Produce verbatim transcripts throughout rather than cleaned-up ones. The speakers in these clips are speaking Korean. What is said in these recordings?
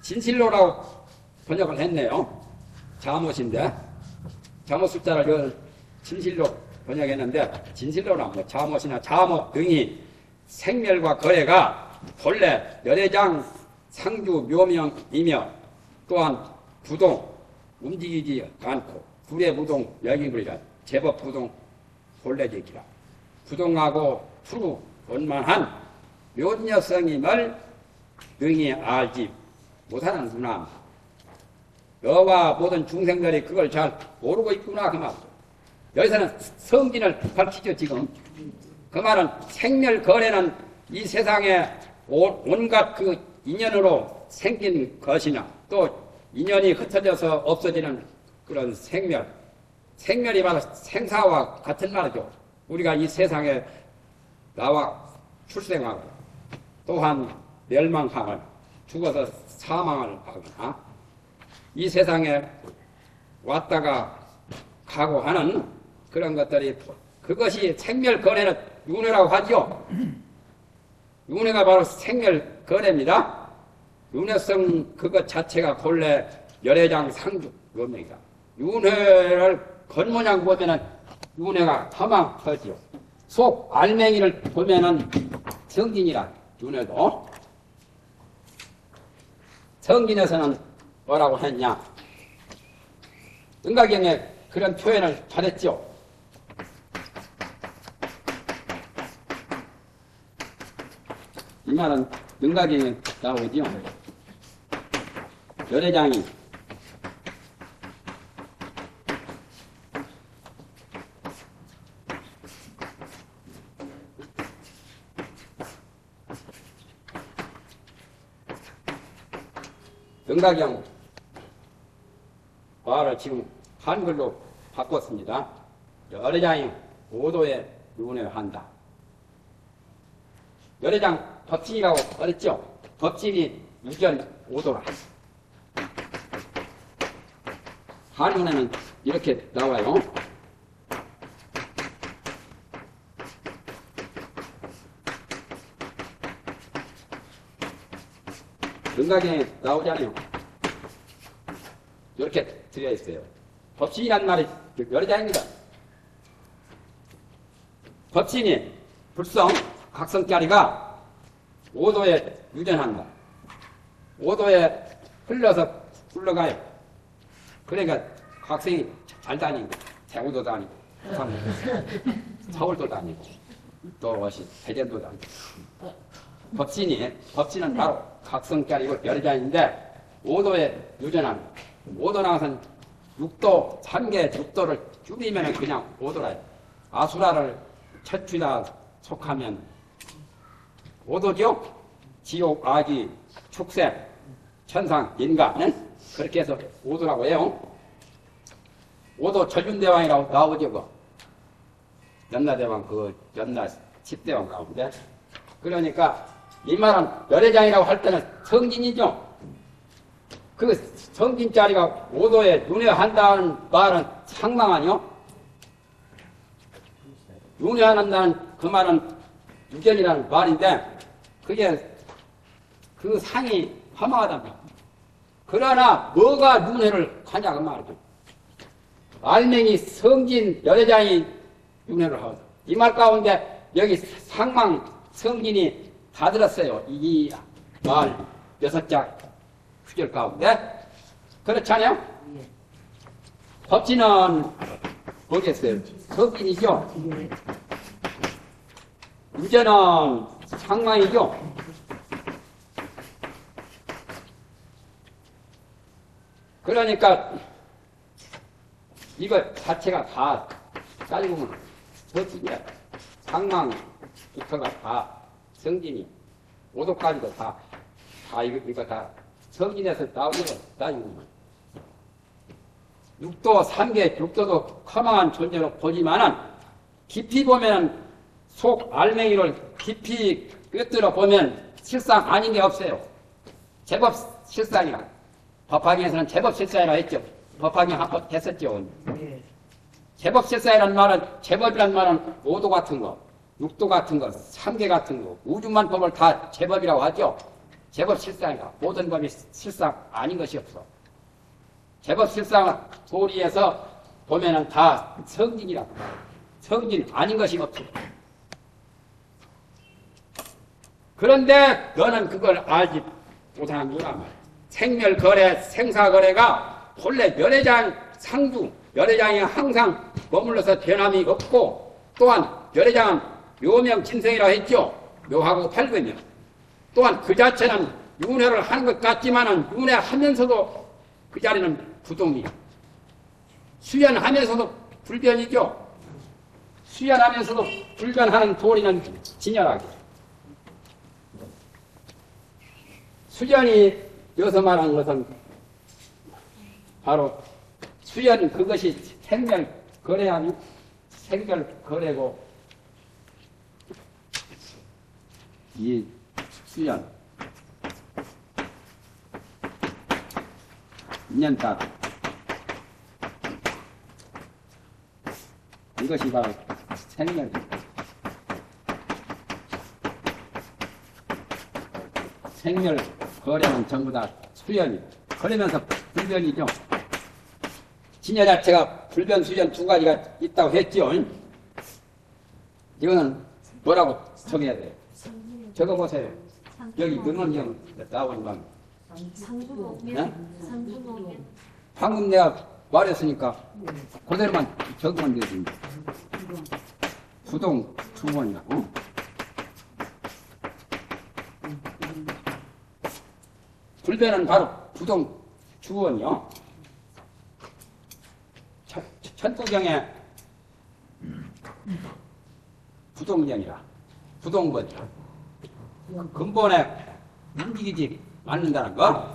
진실로라고 번역을 했네요. 잠옷인데 잠옷 숫자를 그 진실로 번역했는데 진실로나 뭐 잠옷이나 잠옷 등이 생멸과 거래가 본래 열애장 상주 묘명이며 또한 부동 움직이지 않고 불의 부동 여기물이라 제법 부동 본래적이라 부동하고 투루 원만한 묘녀성임을 능히 알지 못하는 누나 너와 모든 중생들이 그걸 잘 모르고 있구나 그 말. 여기서는 성진을 밝히죠 지금. 그 말은 생멸 거래는 이 세상에 온갖 그 인연으로 생긴 것이나 또 인연이 흩어져서 없어지는 그런 생멸. 생멸이 바로 생사와 같은 말이죠. 우리가 이 세상에 나와 출생하고 또한 멸망함을 죽어서 사망을 하거나 이 세상에 왔다가 가고 하는 그런 것들이 그것이 생멸거래는 윤회라고 하죠. 윤회가 바로 생멸거래입니다. 윤회성 그것 자체가 본래 열애장 상주 묘명이다. 윤회를 겉모양 보면은 윤회가 허망하지요. 속 알맹이를 보면은 성진이라 윤회도. 성진에서는 뭐라고 했냐? 은가경에 그런 표현을 잘했죠. 이 말은 은가경에 나오죠. 열애장이 은가경 말을 지금 한글로 바꿨습니다. 열애장이 오도에 윤회를 한다. 열애장 법진이라고 그랬죠? 법진이 유전 오도라. 한문에는 이렇게 나와요. 은가경에 나오잖아요. 이렇게 들어 있어요. 법신이란 말이 열애장입니다. 법신이 불성, 각성자리가 오도에 유전한다. 오도에 흘러서 굴러가요. 그러니까 각성이 잘 다니고, 대구도 다니고, 서울도 다니고, 또 대전도 다니고. 법신이, 법신은 바로 각성자리고 열애장인데 오도에 유전합니다. 오도 나와서는 육도, 삼계 육도를 줄이면 그냥 오도라요. 아수라를 첫주다 속하면 오도죠? 지옥, 아기, 축생, 천상, 인간은 그렇게 해서 오도라고 해요. 오도 절윤대왕이라고 나오죠. 그 연나대왕, 그 연나 십대왕 가운데. 그러니까 이 말은 열애장이라고 할 때는 성진이죠. 그 성진자리가 오도에 윤회한다는 말은 상망하뇨? 윤회한다는 그 말은 유견이라는 말인데 그게 그 상이 허망하답니다. 그러나 뭐가 윤회를 하냐 그 말이죠. 알맹이 성진 열애장이 윤회를 하거든. 이 말 가운데 여기 상망 성진이 다 들었어요. 이 말 여섯 자 구절 가운데. 그렇잖아요? 예. 법진은 뭐겠어요? 성진이죠? 예. 유전은 상망이죠? 그러니까 이거 자체가 다 짧으면 법진이야. 상망부터가 다 성진이 오도까지도 다, 다 이거, 이거 다 성진에서 나오는 거 다 이거. 육도, 삼계, 육도도 커망한 존재로 보지만은 깊이 보면은 속 알맹이를 깊이 꿰뚫어 보면 실상 아닌 게 없어요. 제법 실상이라. 법화경에서는 제법 실상이라고 했죠. 법화경 한번 했었죠. 네. 제법 실상이라는 말은, 제법이라는 말은 오도 같은 거, 육도 같은 거, 삼계 같은 거, 우주만 보면 다 제법이라고 하죠. 제법 실상이다. 모든 법이 실상 아닌 것이 없어. 제법 실상 도리에서 보면은 다 성진이라. 성진 아닌 것이 없어. 그런데 너는 그걸 알지 못하는 거란 말이야. 생멸거래, 생사거래가 본래 멸회장 상주, 멸회장이 항상 머물러서 변함이 없고, 또한 멸회장은 묘명진성이라 했죠. 묘하고 밝으며. 또한 그 자체는 윤회를 하는 것 같지만은 윤회하면서도 그 자리는 부동이야. 수연하면서도 불변이죠. 수연하면서도 불변하는 도리는 진열하게. 수연이 여기서 말하는 것은 바로 수연 그것이 생멸거래 아니고 생멸거래고 이 수연 인연 따라 이것이 바로 생멸입니다. 생멸 거래는 전부 다 수연이고 그러면서 불변이죠. 진여 자체가 불변, 수연 두 가지가 있다고 했죠. 이거는 뭐라고 적어야 돼요? 적어보세요. 여기 근원경 나오는 방. 네? 방금 내가 말했으니까 그대로만 적으면 되지. 부동 주원이라고. 불변은 바로 부동 주원이요. 천부경에 부동경이라 부동번이라 근본에 움직이지 않는다는 거.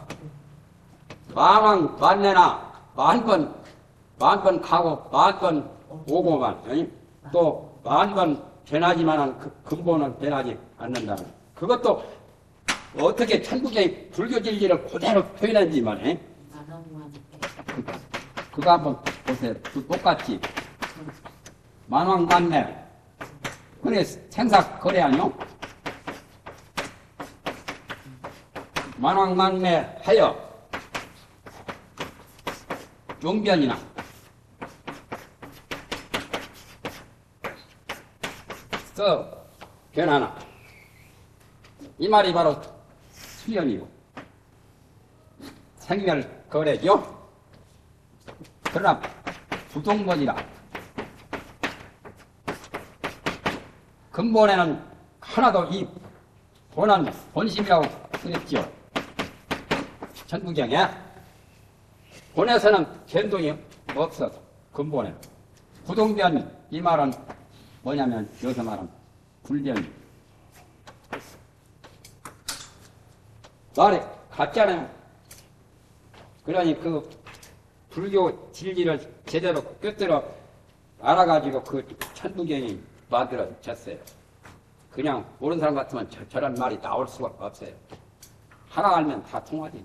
만왕 만내나 만번 만번 가고 만번 오고만 또 만번 변하지만은 그 근본은 변하지 않는다는 거. 그것도 어떻게 천국의 불교 진리를 그대로 표현한지만 해? 그거 한번 보세요. 똑같지? 만왕만내. 그래 생사거래 아니요? 만왕만내 하여 용변이나 써 변하나 이 말이 바로 수연이고 생멸거래죠. 그러나 부동번이라 근본에는 하나도 이 본한 본심이라고 그랬죠. 천부경에 본에서는 변동이 없어. 근본에 부동변 이 말은 뭐냐면 여기서 말은 불변 말이 같잖아요. 그러니 그 불교 진리를 제대로 꿰뚫어 알아가지고 그 천부경이 만들어졌어요. 그냥 모르는 사람 같으면 저, 저런 말이 나올 수가 없어요. 하나 알면 다 통하지.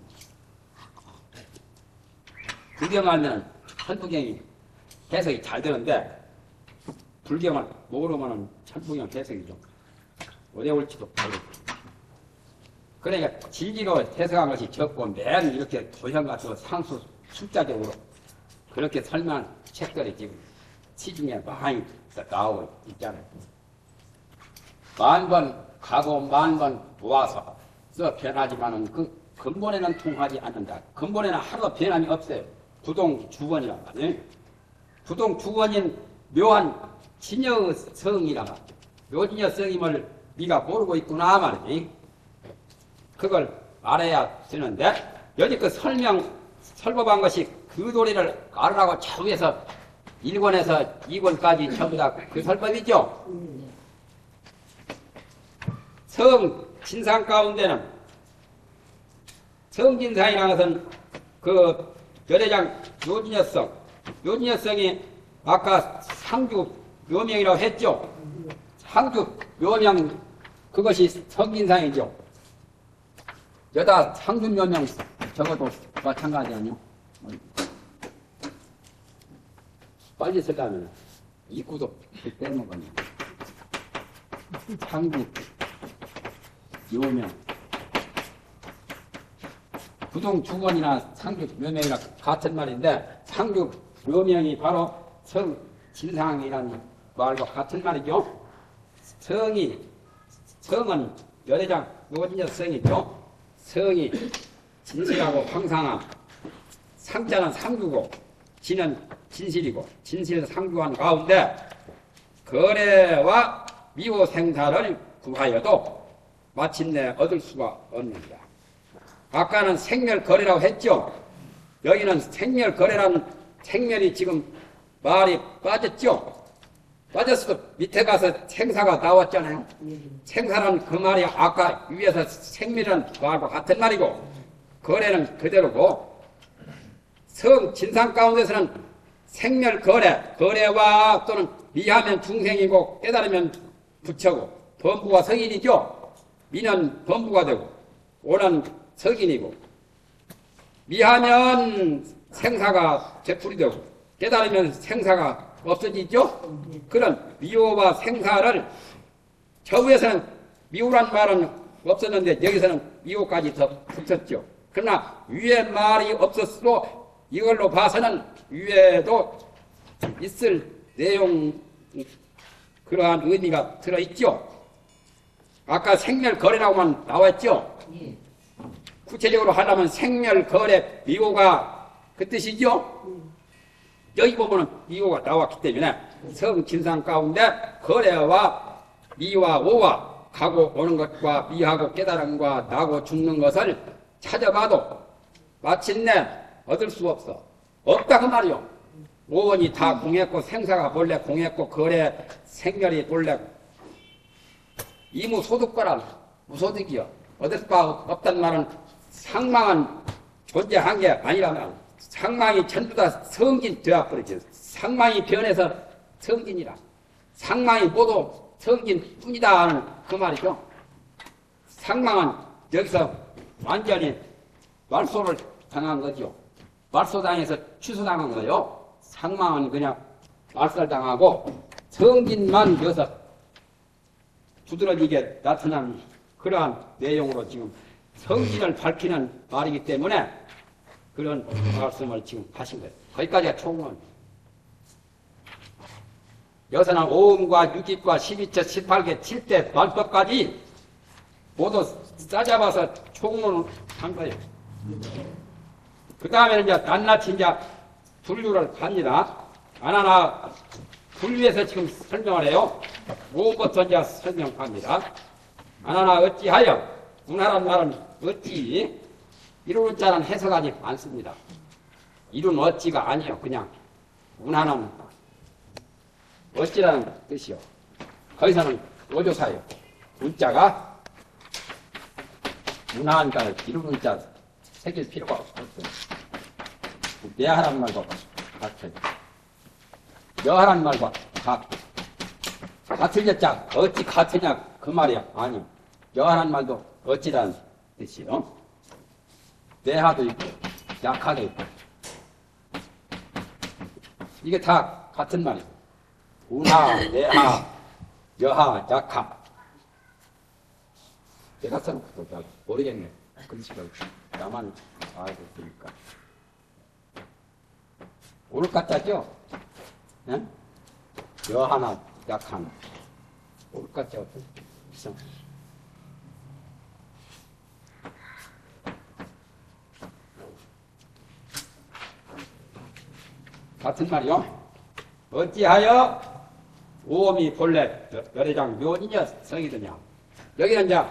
불경 알면 천부경이 해석이 잘 되는데 불경을 모르면 천부경 해석이 좀 어려울지도 모르고. 그러니까 진리로 해석한 것이 적고 맨 이렇게 도형 같은 상수 숫자적으로 그렇게 설명한 책들이 지금 시중에 많이 나오고 있잖아요. 만 번 가고 만 번 모아서 써 변하지만은 그 근본에는 통하지 않는다. 근본에는 하나도 변함이 없어요. 부동 주원이란 말이에요. 부동 주원인 묘한 진여성이란 말이에요. 묘진여성임을 네가 모르고 있구나 말이에요. 그걸 알아야 되는데 여기 그 설명 설법한 것이 그 도리를 알으라고 저 위에서 일 권에서 이 권까지 전부 다 그 설법이죠. 성 진상 가운데는 성진상이라는 것은 그 여대장 요진여성, 요진여성이 아까 상주 묘명이라고 했죠. 상주 묘명 그것이 성진상이죠. 여다 상주 묘명 적어도 마찬가지 아니요? 빨리 쓰려면 입구도 빼먹었네. 상주 묘명 부동 주건이나 상주 묘명이나 같은 말인데 상주 묘명이 바로 성 진상이라는 말과 같은 말이죠. 성이 성은 열애장 묘진여 성이죠. 성이 진실하고 황상함. 상자는 상주고 진은 진실이고 진실 상주한 가운데 거래와 미호 생사를 구하여도 마침내 얻을 수가 없느니라. 아까는 생멸거래라고 했죠. 여기는 생멸거래라는 생멸이 지금 말이 빠졌죠. 빠졌어도 밑에 가서 생사가 나왔잖아요. 생사는 그 말이 아까 위에서 생멸이라는 말과 같은 말이고 거래는 그대로고 성 진상 가운데서는 생멸거래, 거래와 또는 미하면 중생이고 깨달으면 부처고 범부가 성인이죠. 미는 범부가 되고 오는 석인이고 미하면 생사가 되풀이 되고 깨달으면 생사가 없어지죠. 그런 미호와 생사를 저우에서는 미호란 말은 없었는데 여기서는 미호까지 더 붙었죠. 그러나 위에 말이 없었어도 이걸로 봐서는 위에도 있을 내용 그러한 의미가 들어있죠. 아까 생멸거래라고만 나왔죠. 예. 구체적으로 하려면 생멸거래 미호가 그 뜻이죠. 여기 보면은 미호가 나왔기 때문에 성진상 가운데 거래와 미와 오와 가고 오는 것과 미하고 깨달음과 나고 죽는 것을 찾아봐도 마침내 얻을 수 없어. 없다 그 말이요. 오원이 다 공했고 생사가 본래 공했고 거래 생멸이 본래 이무소득과란 무소득이요. 얻을 바 없단 말은 상망은 존재한 게 아니라면 상망이 전부 다 성진 되어버리죠. 상망이 변해서 성진이라. 상망이 모두 성진 뿐이다 하는 그 말이죠. 상망은 여기서 완전히 말소를 당한 거죠. 말소당해서 취소당한 거예요. 상망은 그냥 말살당하고 성진만 여기서 두드러지게 나타난 그러한 내용으로 지금 성진을 밝히는 말이기 때문에 그런 말씀을 지금 하신 거예요. 거기까지가 총론. 여기서는 오음과 육입과 십이처, 십팔 개, 칠 대 말법까지 모두 싸잡아서 총론을 한 거예요. 그 다음에는 이제 낱낱이 이제 분류를 합니다. 하나하나 분류해서 지금 설명을 해요. 오음부터 이제 설명합니다. 하나하나 어찌하여, 운하란 말은 어찌, 이루는 자는 해석하지 않습니다. 이룬 어찌가 아니에요. 그냥 운하는 어찌라는 뜻이요. 거기서는 노조사예요. 운자가 운하니까 이루는 자 새길 필요가 없어요. 내하란 말과 같아요. 여하란 말과 같. 같을 여자 어찌 같으냐 그 말이야. 아니, 여하란 말도 어찌라는 뜻이요. 내하도 있고 약하도 있고 이게 다 같은 말이에요. 운하, 내하, 여하, 약하. 내가 써놓고도 잘 모르겠네. 글씨를 나만 알고 있으니까. 옳을 것 같죠? 네? 여하나, 약하나. 옳을 것 같죠? 그래서 같은 말이요. 어찌하여 오음이 본래 열애장 묘인여 성이더냐. 여기는 이제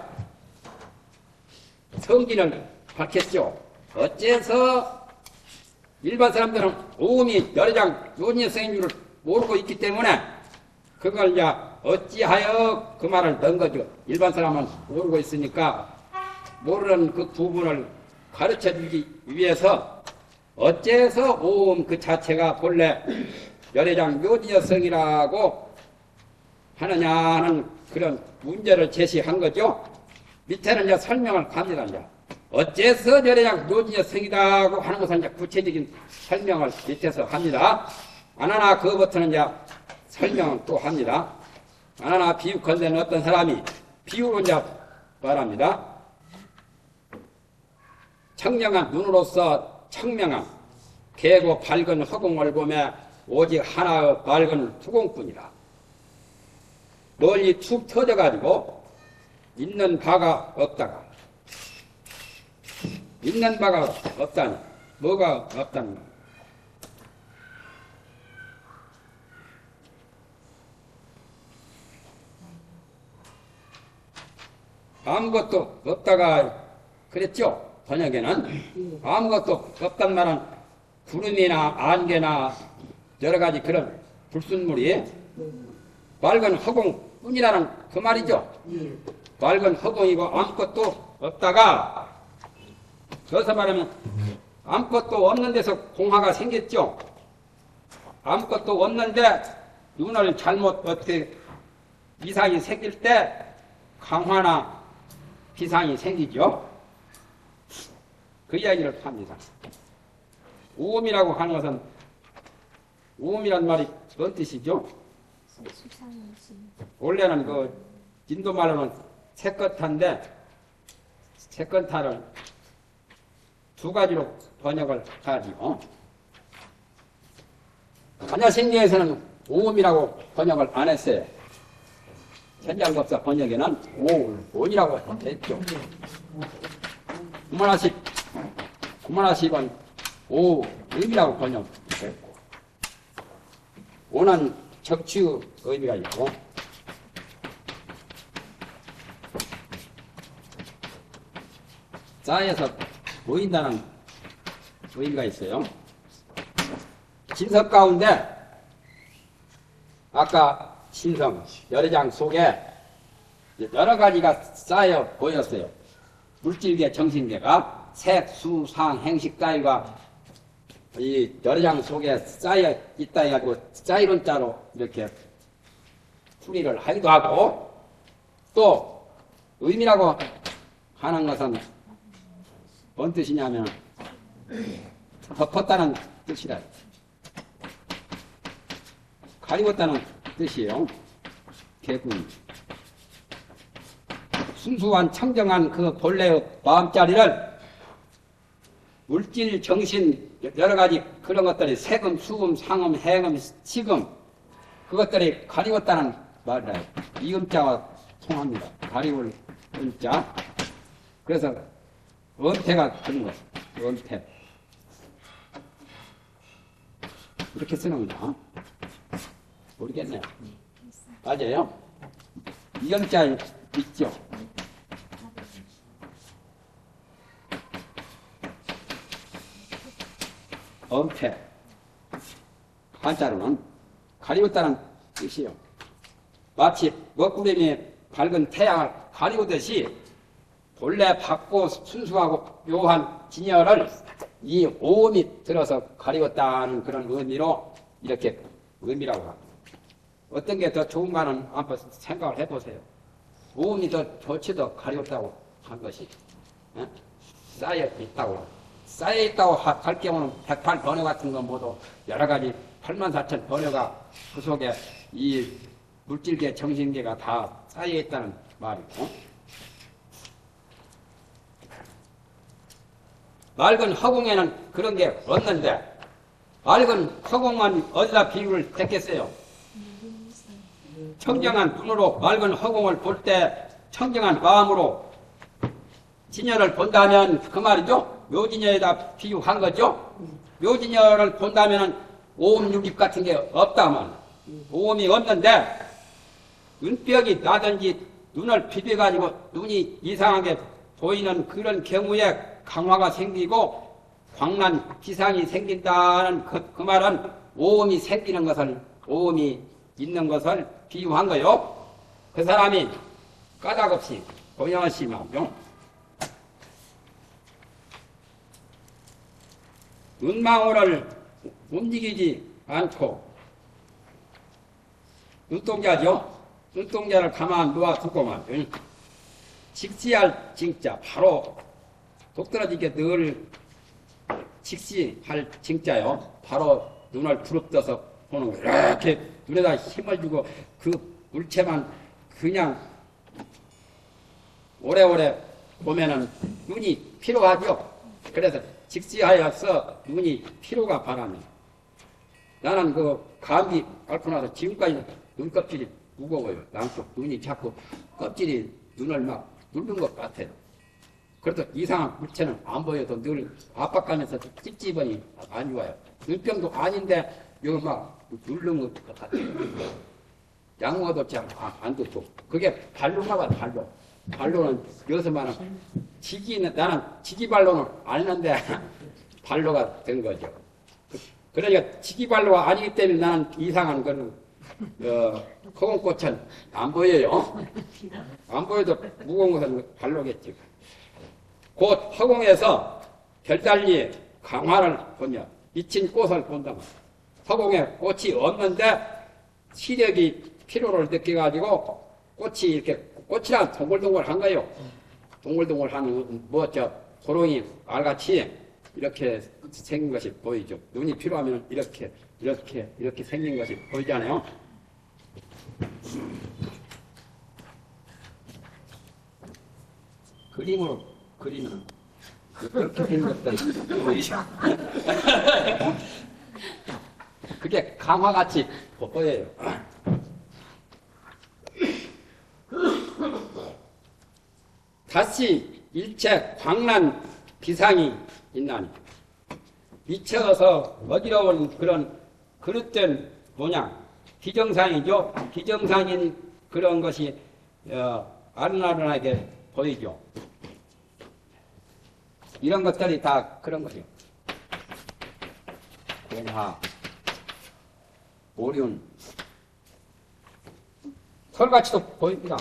성진을 밝혔죠. 어째서 일반 사람들은 오음이 열애장 묘인여 성인 줄을 모르고 있기 때문에 그걸 이제 어찌하여 그 말을 넣은 거죠. 일반 사람은 모르고 있으니까 모르는 그 부분을 가르쳐 주기 위해서 어째서 오음 그 자체가 본래 열애장 묘지여성이라고 하느냐는 그런 문제를 제시한 거죠. 밑에는 이제 설명을 합니다. 이제 어째서 열애장 묘지여성이라고 하는 것은 이제 구체적인 설명을 밑에서 합니다. 아나나 그것부터는 이제 설명을 또 합니다. 아나나 비유컨대는 어떤 사람이 비유로 이제 말합니다. 청명한 눈으로서 청명한 개고 밝은 허공을 보며 오직 하나의 밝은 후공뿐이라. 멀리 툭 터져가지고 있는 바가 없다가 있는 바가 없다니 뭐가 없다는 거야. 아무것도 없다가 그랬죠. 번역에는 아무것도 없단 말은 구름이나 안개나 여러 가지 그런 불순물이 맑은 허공뿐이라는 그 말이죠. 맑은 허공이고 아무것도 없다가 그래서 말하면 아무것도 없는 데서 공화가 생겼죠. 아무것도 없는데 눈을 잘못 어떻게 이상이 생길 때 강화나 비상이 생기죠. 그 이야기를 합니다. 오음이라고 하는 것은 오음이란 말이 뭔 뜻이죠? 원래는 그 인도 말로는 세컨타인데 세컨타를 두 가지로 번역을 하지요. 한야신경에서는 오음이라고 번역을 안 했어요. 현장법사 번역에는 오음이라고 했죠. 구만하십, 구만하십은 오음이라고 번역했고, 오는 적취의 의미가 있고, 쌓여서 보인다는 의미가 있어요. 진석 가운데 아까 신성 열애장 속에 여러 가지가 쌓여 보였어요. 물질계, 정신계가 색, 수, 상, 행식 따위가 이 열애장 속에 쌓여 있다 해가지고 쌓이는 자로 이렇게 풀이를 하기도 하고, 또 의미라고 하는 것은 뭔 뜻이냐면 덮었다는 뜻이라, 가리웠다는 뜻이에요. 개군 순수한 청정한 그 본래의 마음자리를 물질, 정신 여러 가지 그런 것들이 세금, 수금, 상음, 행음, 시금 그것들이 가리웠다는 말이라. 이 음자와 통합니다. 가리울 음자. 그래서 은퇴가 그런 것. 은퇴. 이렇게 쓰는 거야. 모르겠네요. 맞아요? 이 음자 있죠? 은퇴. 한자로는 가리웠다는 뜻이에요. 마치 먹구름이 밝은 태양을 가리우듯이 본래 밝고 순수하고 묘한 진열을 이 오음이 들어서 가리웠다는 그런 의미로 이렇게 의미라고 합니다. 어떤 게 더 좋은가는 한번 생각을 해보세요. 오음이 더 좋지도 가리웠다고 한 것이 에? 쌓여 있다고 쌓여 있다고 할 경우는 백팔 번호 같은 건 모두 여러 가지 팔만 사천 번호가 그 속에 이 물질계, 정신계가 다 쌓여 있다는 말이고, 맑은 허공에는 그런 게 없는데 맑은 허공만 어디다 비유를 했겠어요? 청정한 눈으로 맑은 허공을 볼 때 청정한 마음으로 진열을 본다면 그 말이죠. 묘진열에다 비유한 거죠. 묘진열을 본다면 오음 육립 같은 게 없다면, 오음이 없는데 눈벽이 나든지 눈을 비벼가지고 눈이 이상하게 보이는 그런 경우에 강화가 생기고 광란 기상이 생긴다는 그, 그 말은 오음이 생기는 것을, 오음이 있는 것을 비유한 거요. 그 사람이 까닭없이 고양시하며 눈망울을 움직이지 않고, 눈동자죠. 눈동자를 가만 놓아두고만 직시할 징자, 바로 독떨어지게 늘 직시할 징자요. 바로 눈을 부릅떠서 보는 거예요. 이렇게 눈에다 힘을 주고 그 물체만 그냥 오래오래 보면은 눈이 피로하죠. 그래서 직시하여서 눈이 피로가 바라네. 나는 그 감기 앓고 나서 지금까지 눈껍질이 무거워요. 양쪽 눈이 자꾸 껍질이 눈을 막 누른 것 같아요. 그래도 이상한 물체는 안 보여도 늘 압박감에서 찝찝하니 안 좋아요. 눈병도 아닌데 여기 막 누른 것 같아요. 약 먹어도 잘 안 듣고. 그게 발로가 봐, 발로. 발로는 여기서만은 지기는, 나는 지기발로는 아니는데 발로가 된 거죠. 그러니까 지기발로가 아니기 때문에 나는 이상한 거는, 어, 허공꽃은 안 보여요. 안 보여도 무거운 것은 발로겠지. 곧 허공에서 별달리 강화를 보며 미친 꽃을 본다면 허공에 꽃이 없는데 시력이 피로를 느껴가지고 꽃이 이렇게 꽃이랑 동글동글한 거예요. 동글동글한 뭐저 호롱이 알같이 이렇게 생긴 것이 보이죠. 눈이 필요하면 이렇게 이렇게 이렇게 생긴 것이 보이잖아요. 그림으로 그리면 이렇게 생긴 것들이 보이죠. 그게 강화같이 보여요. 다시 일체 광란 비상이 있나니 미쳐서 어지러운 그런 그릇된 모양, 비정상이죠. 비정상인 그런 것이 어, 아른아른하게 보이죠. 이런 것들이 다 그런 거죠. 공화, 오륜, 털같이도 보입니다.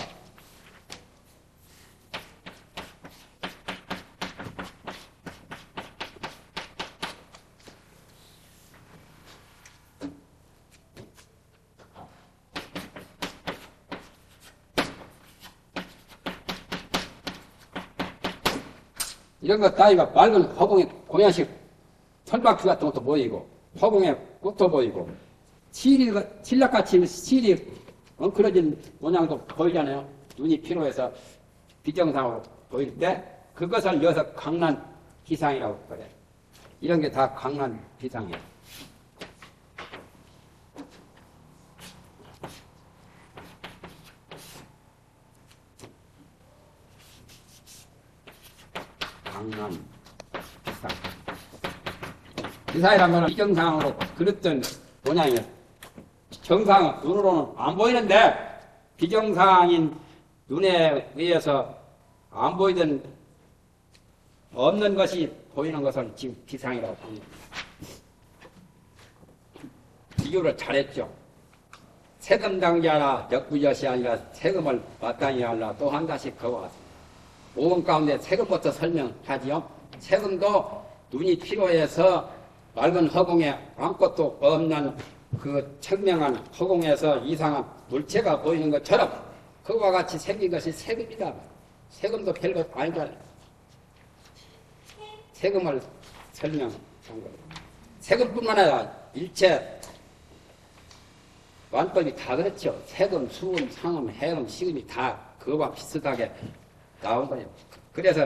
이런 것 따위가 맑은 허공에 고양식 털바퀴 같은 것도 보이고 허공에 꽃도 보이고 실이, 실락같이 실이 엉클어진 모양도 보이잖아요. 눈이 피로해서 비정상으로 보일 때 그것을 여기서 강란 비상이라고 그래. 이런 게 다 강란 비상이에요. 강란 비상. 비상이란 말은 비정상으로 그랬던 모양이에요. 정상 눈으로는 안 보이는데 비정상인 눈에 의해서 안 보이던 없는 것이 보이는 것을 지금 비상이라고 합니다. 비교를 잘했죠. 세금당자나 역부젓이 아니라 세금을 마땅히 하려 또 한 가지 그와 같습니다. 오금 가운데 세금부터 설명하지요. 세금도 눈이 필요해서 맑은 허공에 아무것도 없는 그 청명한 허공에서 이상한 물체가 보이는 것처럼 그와 같이 생긴 것이 세금이다. 세금도 별것 아니잖아요. 세금을 설명한 거예요. 세금뿐만 아니라 일체 완법이 다 그렇죠. 세금, 수금, 상금, 해금, 시금이 다 그거와 비슷하게 나온 거예요. 그래서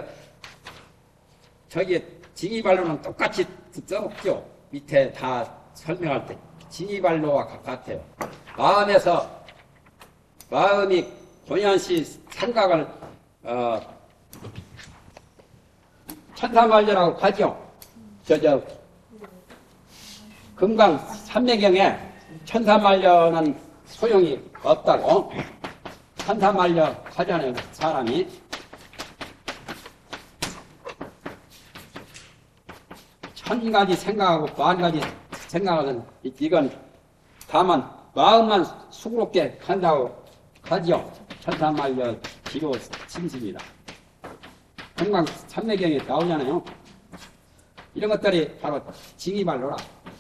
저기 징이발로는 똑같이 써먹죠. 밑에 다 설명할 때 징이발로와 같아요. 마음에서 마음이 본연시 생각을 어, 천사말려라고 하죠. 저저 금강 삼매경에 천사말려는 소용이 없다고 천사말려 하잖아요. 사람이 천 가지 생각하고 만 가지 생각하는 이건 다만 마음만 수고롭게 한다고 하죠. 천사말려 기로 심습니다. 금강 삼매경에 나오잖아요. 이런 것들이 바로 징이발로라.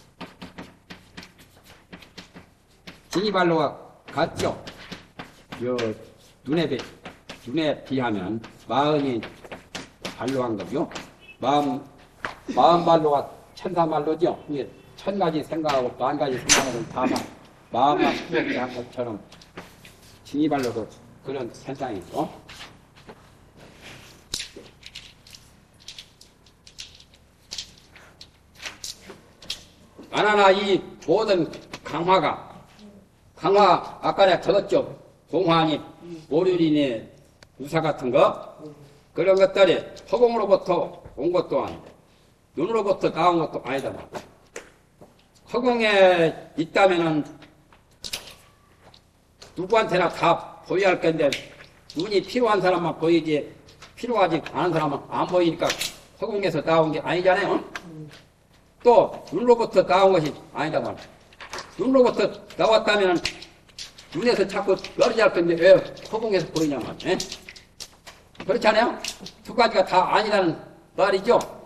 징이발로가 같죠. 요 눈에 비 눈에 비하면 마음이 발로한 거죠. 마음 마음 발로가 천사 말로죠. 이게 천 가지 생각하고 만 가지 생각하고 다만 마음만 수고롭게 한 것처럼 징이발로도 그런 현상이죠. 하나하나 이 모든 강화가 강화 아까 내가 적었죠. 공화니 오륜이니 유사 같은 거 그런 것들이 허공으로부터 온 것도 아니고 눈으로부터 나온 것도 아니다. 허공에 있다면은 누구한테나 다 보여야 할 건데 눈이 필요한 사람만 보이지 필요하지 않은 사람은 안 보이니까 허공에서 나온 게 아니잖아요. 또 눈으로부터 나온 것이 아니다 말이야. 눈으로부터 나왔다면 눈에서 자꾸 떨어져야 할 건데 왜 허공에서 보이냐 말이야. 그렇지 않아요? 두 가지가 다 아니라는 말이죠.